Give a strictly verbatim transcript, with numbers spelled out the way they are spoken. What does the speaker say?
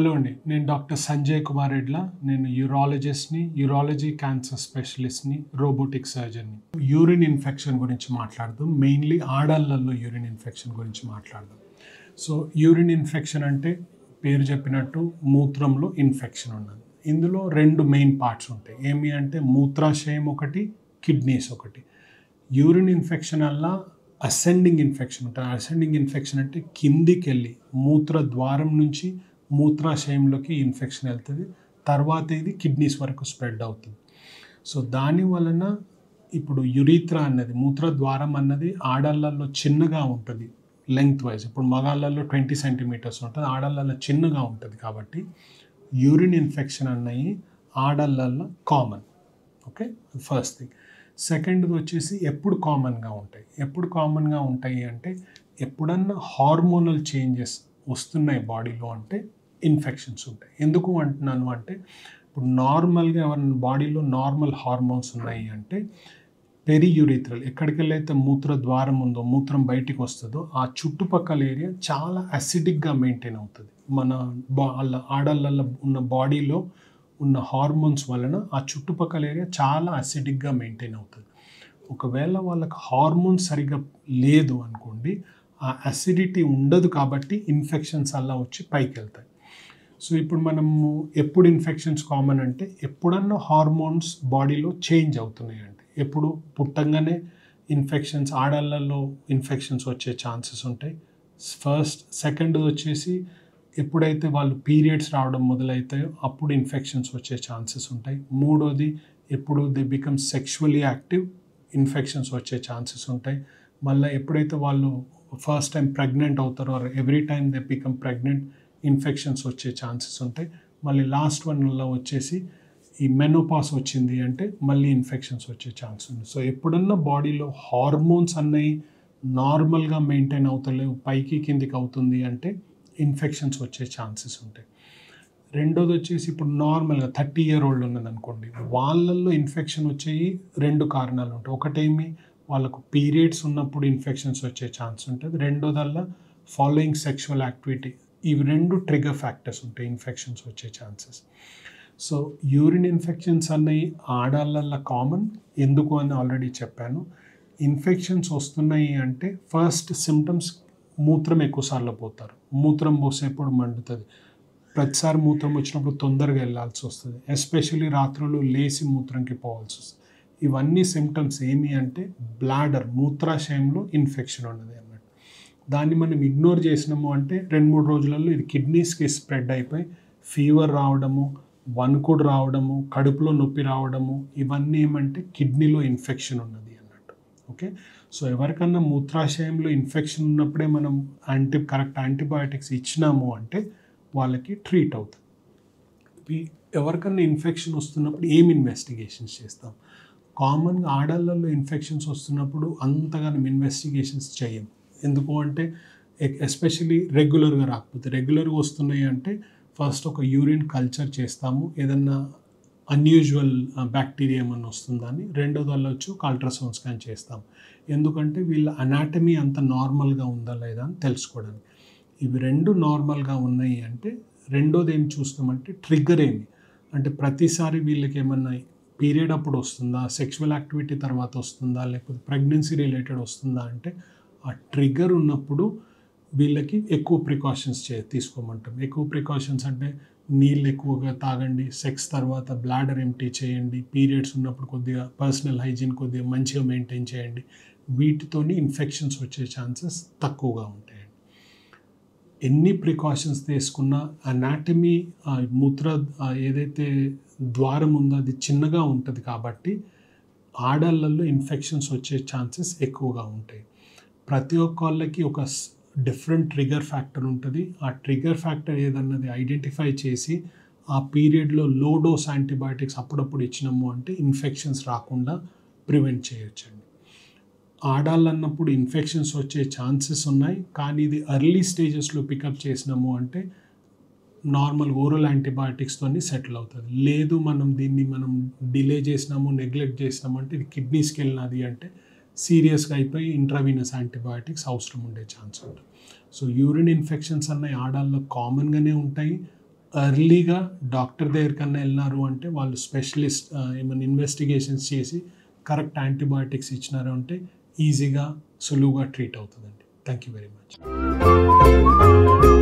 Hello అండి. నేను doctor Sanjay Kumar Redla. నేను యూరాలజిస్ట్‌ని, యూరాలజీ క్యాన్సర్ స్పెషలిస్ట్‌ని, రోబోటిక్ సర్జన్‌ని. యూరిన్ ఇన్ఫెక్షన్ గురించి మాట్లాడదాం. మెయిన్‌లీ ఆడళ్ళల్లో యూరిన్ ఇన్ఫెక్షన్ గురించి మాట్లాడదాం. సో యూరిన్ ఇన్ఫెక్షన్ అంటే పేరు చెప్పినట్టు మూత్రంలో ఇన్ఫెక్షన్ ఉన్నది. ఇందులో రెండు మెయిన్ పార్ట్స్ ఉంటాయి. ఏమి అంటే మూత్రాశయం ఒకటి, కిడ్నీస్ ఒకటి. యూరిన్ ఇన్ఫెక్షన్ వల్ల అసెండింగ్ ఇన్ఫెక్షన్ ఉంటుంది. అసెండింగ్ ఇన్ఫెక్షన్ అంటే కిందికి వెళ్ళి మూత్ర ద్వారం నుంచి మూత్రాశయంలోకి ఇన్ఫెక్షన్ వెళ్తుంది. తర్వాత ఇది కిడ్నీస్ వరకు స్ప్రెడ్ అవుతుంది. సో దాని వలన ఇప్పుడు యురీత్రా అన్నది మూత్ర ద్వారం అన్నది ఆడళ్ళల్లో చిన్నగా ఉంటుంది లెంగ్త్ వైజ్. ఇప్పుడు మగాళ్ళల్లో ట్వంటీ సెంటీమీటర్స్ ఉంటుంది, ఆడళ్ళల్లో చిన్నగా ఉంటుంది. కాబట్టి యూరిన్ ఇన్ఫెక్షన్ అన్నవి ఆడళ్ళల్లో కామన్. Okay, first thing. సెకండ్ది వచ్చేసి ఎప్పుడు కామన్గా ఉంటాయి ఎప్పుడు కామన్గా ఉంటాయి అంటే ఎప్పుడన్నా హార్మోనల్ చేంజెస్ వస్తున్నాయి బాడీలో అంటే ఇన్ఫెక్షన్స్ ఉంటాయి. ఎందుకు అంటున్నాను అంటే ఇప్పుడు నార్మల్గా ఎవరైనా బాడీలో నార్మల్ హార్మోన్స్ ఉన్నాయి అంటే పెరియూరిథ్రల్ ఎక్కడికి వెళ్ళైతే మూత్ర ద్వారం ఉందో మూత్రం బయటికి వస్తుందో ఆ చుట్టుపక్కల ఏరియా చాలా అసిడిక్గా మెయింటైన్ అవుతుంది. మన బా ఆడళ్ళల్లో ఉన్న బాడీలో ఉన్న హార్మోన్స్ వలన ఆ చుట్టుపక్కల ఏరియా చాలా అసిడిక్గా మెయింటైన్ అవుతుంది. ఒకవేళ వాళ్ళకి హార్మోన్స్ సరిగ్గా లేదు అనుకోండి, ఆ అసిడిటీ ఉండదు కాబట్టి ఇన్ఫెక్షన్స్ అలా వచ్చి పైకి వెళ్తాయి. సో ఇప్పుడు మనము ఎప్పుడు ఇన్ఫెక్షన్స్ కామన్ అంటే ఎప్పుడన్నా హార్మోన్స్ బాడీలో చేంజ్ అవుతున్నాయి అంటే ఎప్పుడు పుట్టంగానే ఇన్ఫెక్షన్స్ ఆడళ్ళల్లో ఇన్ఫెక్షన్స్ వచ్చే ఛాన్సెస్ ఉంటాయి. ఫస్ట్ సెకండ్ వచ్చేసి ఎప్పుడైతే వాళ్ళు పీరియడ్స్ రావడం మొదలవుతాయో అప్పుడు ఇన్ఫెక్షన్స్ వచ్చే ఛాన్సెస్ ఉంటాయి. మూడోది ఎప్పుడు they become sexually active infections వచ్చే ఛాన్సెస్ ఉంటాయి. మళ్ళీ ఎప్పుడైతే వాళ్ళు ఫస్ట్ టైం ప్రెగ్నెంట్ అవుతారో every time they become pregnant infections వచ్చే ఛాన్సెస్ ఉంటాయి. మళ్ళీ లాస్ట్ వన్లో వచ్చేసి ఈ మెనోపాస్ వచ్చింది అంటే మళ్ళీ ఇన్ఫెక్షన్స్ వచ్చే ఛాన్స్ ఉంది. సో ఎప్పుడన్నా బాడీలో హార్మోన్స్ అన్నవి నార్మల్గా మెయింటైన్ అవుతలేవు, పైకి కిందికి అవుతుంది అంటే ఇన్ఫెక్షన్స్ వచ్చే ఛాన్సెస్ ఉంటాయి. రెండోది వచ్చేసి ఇప్పుడు నార్మల్గా థర్టీ ఇయర్ ఓల్డ్ ఉన్నది అనుకోండి, వాళ్ళల్లో ఇన్ఫెక్షన్ వచ్చేవి రెండు కారణాలు ఉంటాయి. ఒకటేమి వాళ్ళకు పీరియడ్స్ ఉన్నప్పుడు ఇన్ఫెక్షన్స్ వచ్చే ఛాన్స్ ఉంటుంది. రెండోదల్లా ఫాలోయింగ్ సెక్షువల్ యాక్టివిటీ, ఇవి రెండు ట్రిగర్ ఫ్యాక్టర్స్ ఉంటాయి ఇన్ఫెక్షన్స్ వచ్చే ఛాన్సెస్. సో యూరిన్ ఇన్ఫెక్షన్స్ అన్నవి ఆడళ్ళల్లో కామన్. ఎందుకు అని ఆల్రెడీ చెప్పాను. ఇన్ఫెక్షన్స్ వస్తున్నాయి అంటే ఫస్ట్ సిమ్టమ్స్ మూత్రం ఎక్కువసార్లు పోతారు, మూత్రం పోసేప్పుడు మండుతుంది, ప్రతిసారి మూత్రం వచ్చినప్పుడు తొందరగా వెళ్ళాల్సి వస్తుంది, ఎస్పెషల్లీ రాత్రులు లేచి మూత్రంకి పోవాల్సి వస్తుంది. ఇవన్నీ సిమ్టమ్స్ ఏమి అంటే బ్లాడర్ మూత్రాశయంలో ఇన్ఫెక్షన్ ఉన్నది అన్నట్టు. దాన్ని మనం ఇగ్నోర్ చేసినాము అంటే రెండు మూడు రోజులలో ఇది కిడ్నీస్కి స్ప్రెడ్ అయిపోయి ఫీవర్ రావడము, వణుకుడు రావడము, కడుపులో నొప్పి రావడము, ఇవన్నీ ఏమంటే కిడ్నీలో ఇన్ఫెక్షన్ ఉన్నది అన్నట్టు. ఓకే, సో ఎవరికన్నా మూత్రాశయంలో ఇన్ఫెక్షన్ ఉన్నప్పుడే మనం యాంటీ కరెక్ట్ యాంటీబయాటిక్స్ ఇచ్చినాము అంటే వాళ్ళకి ట్రీట్ అవుతుంది. ఎవరికన్నా ఇన్ఫెక్షన్ వస్తున్నప్పుడు ఏం ఇన్వెస్టిగేషన్స్ చేస్తాం? కామన్గా ఆడళ్ళల్లో ఇన్ఫెక్షన్స్ వస్తున్నప్పుడు అంతగానో ఇన్వెస్టిగేషన్స్ చేయం. ఎందుకు అంటే ఎస్పెషలీ రెగ్యులర్గా రాకపోతే, రెగ్యులర్గా వస్తున్నాయి అంటే ఫస్ట్ ఒక యూరిన్ కల్చర్ చేస్తాము, ఏదన్నా అన్యూజువల్ బ్యాక్టీరియా ఏమన్నా వస్తుందా అని. రెండోది వల్ల వచ్చి ఒక అల్ట్రాసౌండ్ స్కాన్ చేస్తాం, ఎందుకంటే వీళ్ళ అనాటమీ అంత నార్మల్గా ఉందా లేదా అని తెలుసుకోవడానికి. ఇవి రెండు నార్మల్గా ఉన్నాయి అంటే రెండోది ఏం చూస్తామంటే ట్రిగ్గర్ ఏమి అంటే ప్రతిసారి వీళ్ళకి ఏమన్నా పీరియడ్ అప్పుడు వస్తుందా, సెక్షువల్ యాక్టివిటీ తర్వాత వస్తుందా, లేకపోతే ప్రెగ్నెన్సీ రిలేటెడ్ వస్తుందా అంటే ఆ ట్రిగ్గర్ ఉన్నప్పుడు వీళ్ళకి ఎక్కువ ప్రికాషన్స్ చే తీసుకోమంటాం. ఎక్కువ ప్రికాషన్స్ అంటే నీళ్ళు ఎక్కువగా తాగండి, సెక్స్ తర్వాత బ్లాడర్ ఎంటీ చేయండి, పీరియడ్స్ ఉన్నప్పుడు కొద్దిగా పర్సనల్ హైజీన్ కొద్దిగా మంచిగా మెయింటైన్ చేయండి. వీటితోని ఇన్ఫెక్షన్స్ వచ్చే ఛాన్సెస్ తక్కువగా ఉంటాయండి. ఎన్ని ప్రికాషన్స్ తీసుకున్నా అనాటమీ మూత్ర ఏదైతే ద్వారం ఉందో అది చిన్నగా ఉంటుంది కాబట్టి ఆడళ్ళల్లో ఇన్ఫెక్షన్స్ వచ్చే ఛాన్సెస్ ఎక్కువగా ఉంటాయి. ప్రతి ఒక్కళ్ళకి ఒక డిఫరెంట్ ట్రిగర్ ఫ్యాక్టర్ ఉంటుంది. ఆ ట్రిగర్ ఫ్యాక్టర్ ఏదన్నది ఐడెంటిఫై చేసి ఆ పీరియడ్లో లో డోస్ యాంటీబయాటిక్స్ అప్పుడప్పుడు ఇచ్చినాము అంటే ఇన్ఫెక్షన్స్ రాకుండా ప్రివెంట్ చేయొచ్చండి. ఆడాలన్నప్పుడు ఇన్ఫెక్షన్స్ వచ్చే ఛాన్సెస్ ఉన్నాయి, కానీ ఇది ఎర్లీ స్టేజెస్లో పికప్ చేసినాము అంటే నార్మల్ ఓరల్ యాంటీబయాటిక్స్తో సెటిల్ అవుతుంది. లేదు మనం దీన్ని మనం డిలే చేసినాము, నెగ్లెక్ట్ చేసినాము అంటే ఇది కిడ్నీస్కి వెళ్ళినది అంటే సీరియస్గా అయిపోయి ఇంట్రావీనస్ యాంటీబయాటిక్స్ అవసరం ఉండే ఛాన్స్ ఉంటుంది. సో యూరిన్ ఇన్ఫెక్షన్స్ అన్నవి ఆడాల్లో కామన్గానే ఉంటాయి. ఎర్లీగా డాక్టర్ దగ్గరికన్నా వెళ్ళినారు అంటే వాళ్ళు స్పెషలిస్ట్ ఏమైనా ఇన్వెస్టిగేషన్స్ చేసి కరెక్ట్ యాంటీబయాటిక్స్ ఇచ్చినారు అంటే ఈజీగా సులువుగా ట్రీట్ అవుతుందండి. Thank you very much.